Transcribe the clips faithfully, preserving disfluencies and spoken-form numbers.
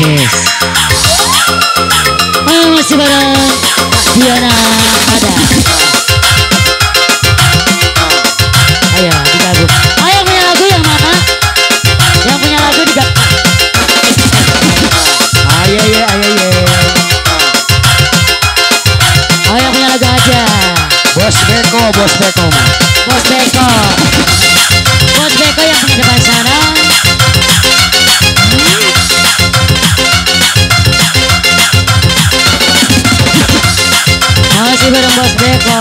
Yes. Oh, masih bareng Diana ada. Ayo digabung. Ayo punya lagu yang mana? Yang punya lagu digabung. Ayo ya, ayo ya. Oh yang punya lagu aja. Bos Beko, Bos Beko. Bos Beko. Bos Beko yang punya depan sana. Masih bareng Bos Beko.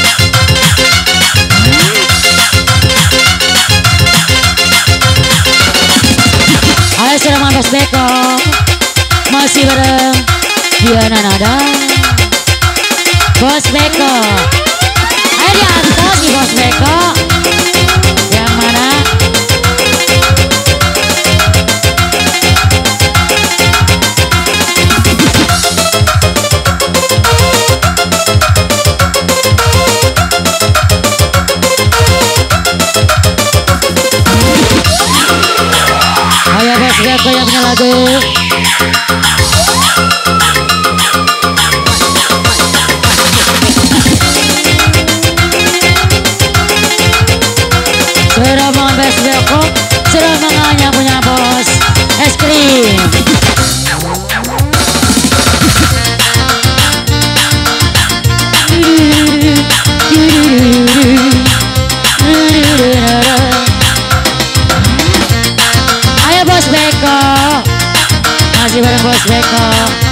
Ayo siraman Bos Beko. Masih bareng Diana Nada. Bos Beko. Ayo di atas nih Bos Beko. Yang mana? Ayo Bos Beko yang punya lagu. Serombongan Bos Beko, serombongannya punya Bos es krim. Ayo Bos Beko, masih bareng Bos Beko.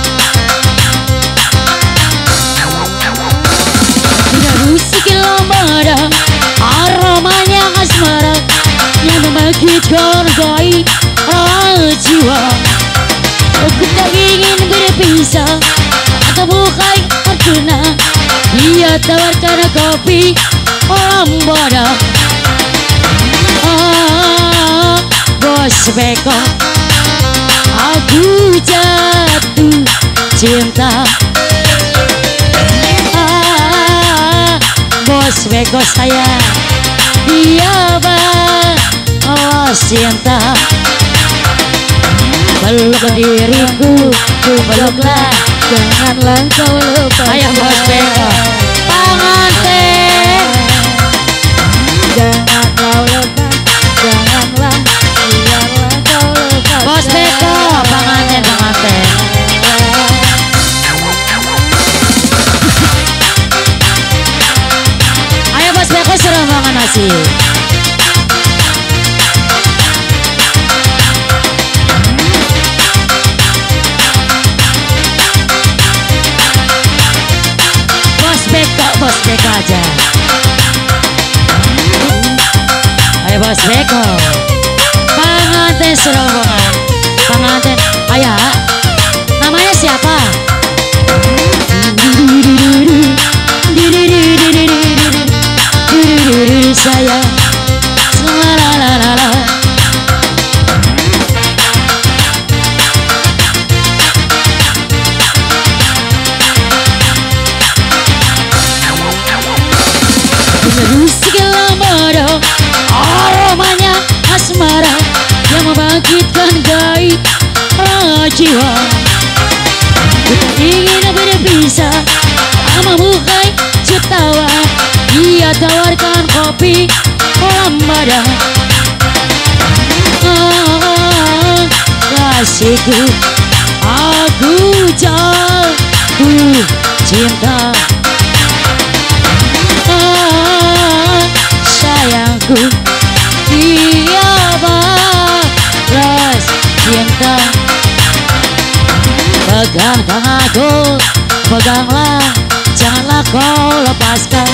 Tidak musik lamada, aromanya asmara yang membangkitkan gairah jiwa. Aku tak ingin berpisah atau bukan terkena. Dia tawarkan kopi lambada. Ah, Bos Beko, aku jatuh cinta. Ah, Bos Beko sayang, dia balas cinta. Peluk diriku, ku peluklah, janganlah kau lupa. Ayo Bos Beko, pengantin, jangan kau lupa, janganlah, biarlah kau lupa. Bos Beko, pengantin, pengantin. Ayo Bos Beko serombongan nasi. Bos Beko aja. Ayo Bos Beko, pengantin serombongan, pengantin. Ayah, namanya siapa? Saya la. Musik lamada, aromanya asmara yang membangkitkan gairah jiwa. Kita ingin berpisah sama bukai jutawan. Dia tawarkan kopi lambada. Ah, kasihku, aku jatuh cinta. Sayangku, dia balas cinta. Pegang tanganku, peganglah, janganlah kau lepaskan.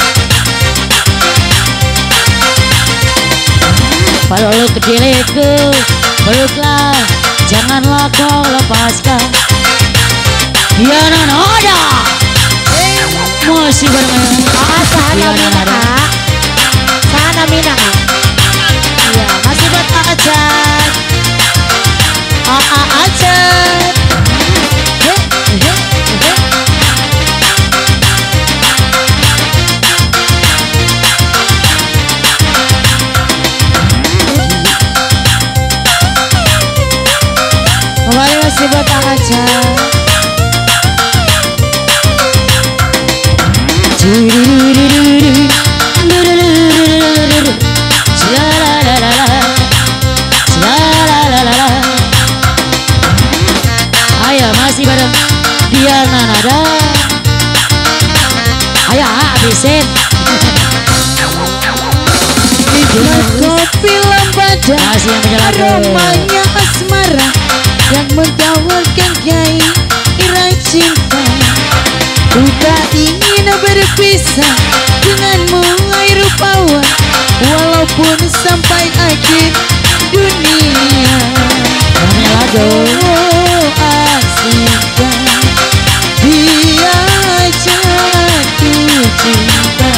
Peluk diriku, peluklah, janganlah kau lepaskan. Diana Nada, masih bareng Diana Nada. Sana Mina, iya masih buat Kak Acat, Kak Acat. Kembali Masih buat Kang Aja. Ayo masih bareng Diana Nada. Ayo habisin. Kopi lembada, aromanya asmara yang menawarkan gairah cinta. Ku tak ingin berpisah denganmu hai rupawan, walaupun sampai akhir dunia. Namanya lagu asikkan dia jatuh cinta.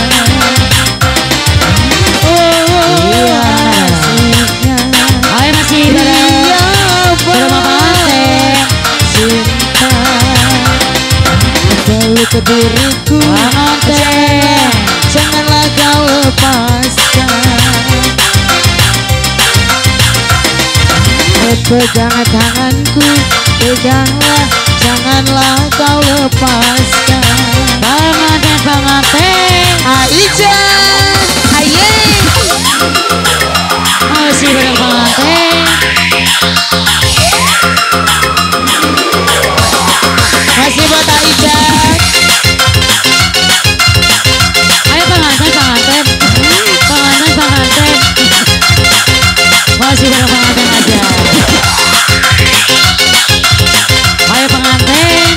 Ke diriku, janganlah, janganlah kau lepaskan. Pegang tanganku, peganglah, janganlah kau lepaskan. Pengantin, pengantin, Aicha, aye, masih bareng pengantin. Masih buat Aicha. Masih bareng pengantin aja. Ayo pengantin.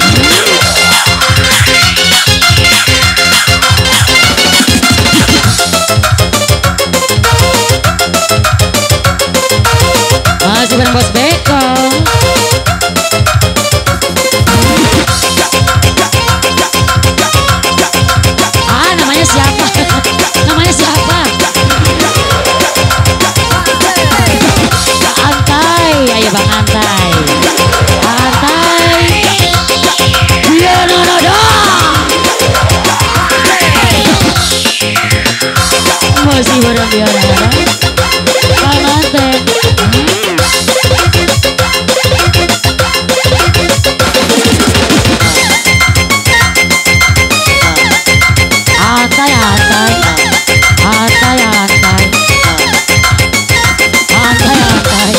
Masih bareng Bos Beko. Ah, namanya siapa? Namanya siapa? Ayo Bang Antai, Antai, Diana Nada. Masih bareng Diana Nada, Bang Antai. Antai, Antai, Antai, Antai, Antai, Antai.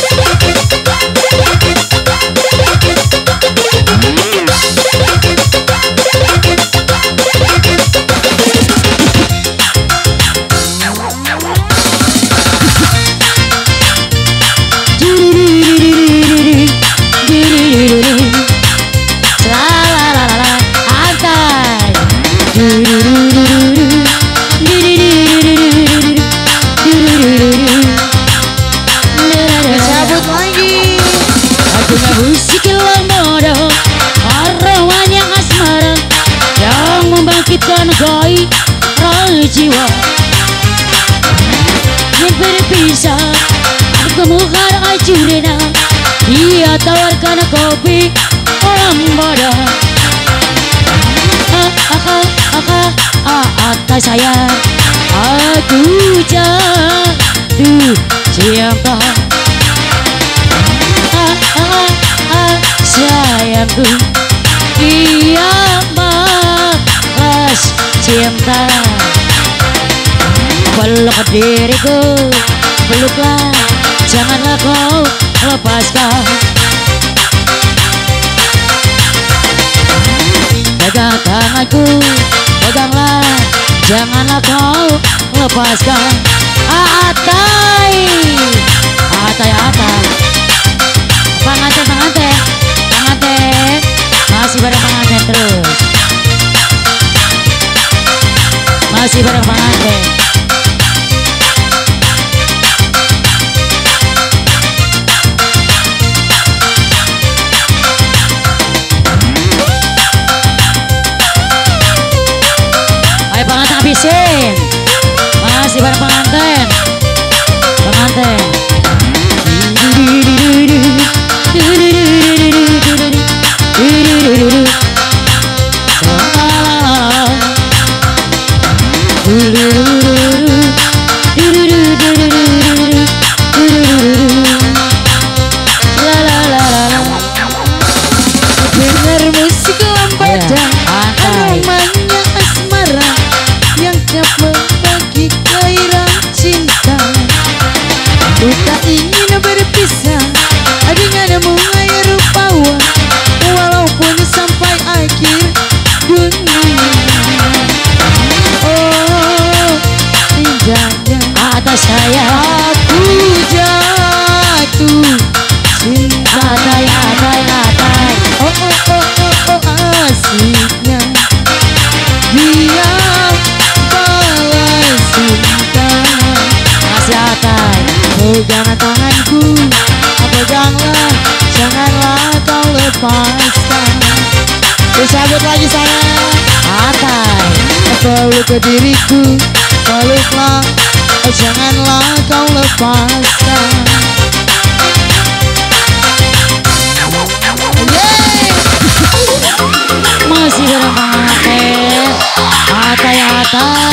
Cabut lagi. Lagunya musik lembaga, aromanya asmara yang membangkitkan gairah jiwa. Yang berpisah, kemukan ajurena, dia tawarkan kopi lembada. Ah ah ah ah ah ah sayang, aku jatuh cinta. Ah ah ah sayangku, dia balas cinta. Peluk diriku, peluklah, janganlah kau lepaskan. Pegang tanganku, peganglah, janganlah kau lepaskan. Atai, atai, atai. Pengantin, pengantin, pengantin, masih bareng pengantin terus. Masih bareng pengantin. Ayo pengantin habisin. Masih bareng pengantin. Pengantin. La la la la la. Peganglah, janganlah kau lepaskan. Disambut lagi sayang. Atai, Peluk ke diriku, peluklah, janganlah kau lepaskan. masih bareng Bang Atai. Atai, Atai.